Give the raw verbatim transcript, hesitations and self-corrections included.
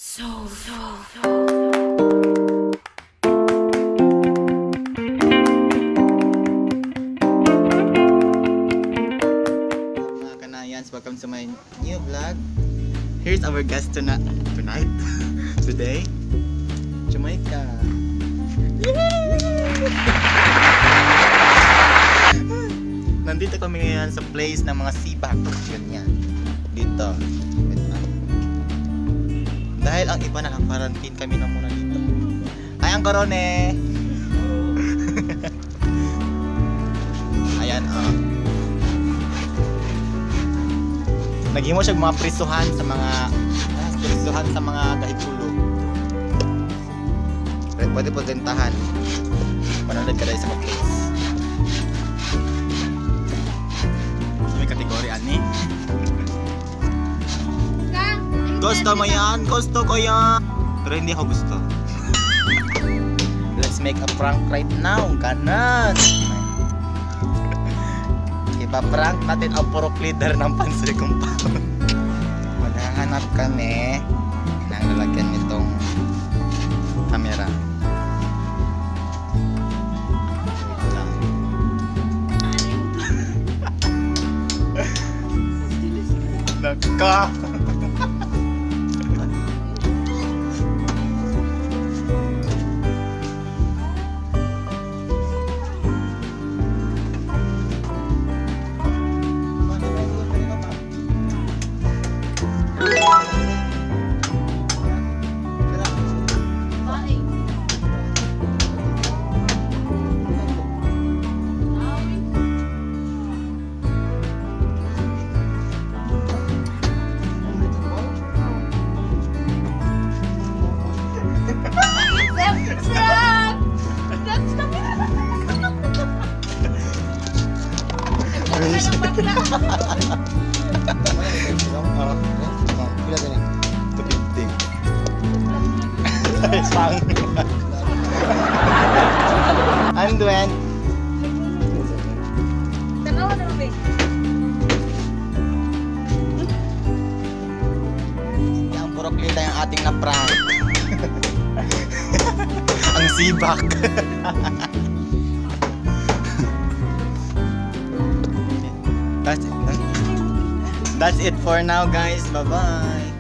So, so, so. Mga kanayans, welcome to my new vlog. Here's our guest tonight. Tonight? Today? Jamaica. Nandito kami ngayon sa place ng mga sibak. Ganyan. Dito. Wait lang. Dahil ang iba nakakwarantin, kami na muna dito. Ay, ang korone! Ayan, oh. Naghimo siya mga prisuhan sa mga ah, prisuhan sa mga kahikulo. Pwede po tentahan. Manonood ka dahil sa mga place. So may kategori ani. Gusto mo yan? Gusto ko yan! Pero hindi ako gusto. Let's make a prank right now. Ganon! Ipa-prank natin ang purok leader ng Pansoy Compound. Maghahanap kami ng lalagyan nitong camera. Ito lang. Naka! Anduen. Tanawa na ba? Yung purok leader yung ating na-prank. Ang sibak. That's it. That's it for now, guys. Bye-bye.